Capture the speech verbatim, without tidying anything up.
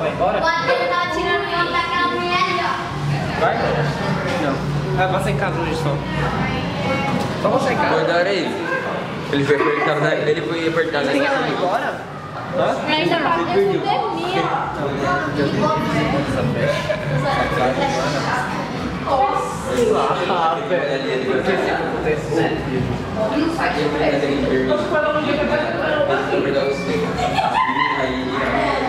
vai embora? Quando ele tava tirando o nome daquela mulher ali, ó. Vai? Não. Vai passar em casa hoje só. Só você em casa. Acordaram ele. Ele foi apertar na... Ele foi apertar na... Tem ela ir embora? Hã? Mas já tá dentro de mim, Sei lá, velho. Eu sei que acontece. Não sai de Ele vai dar em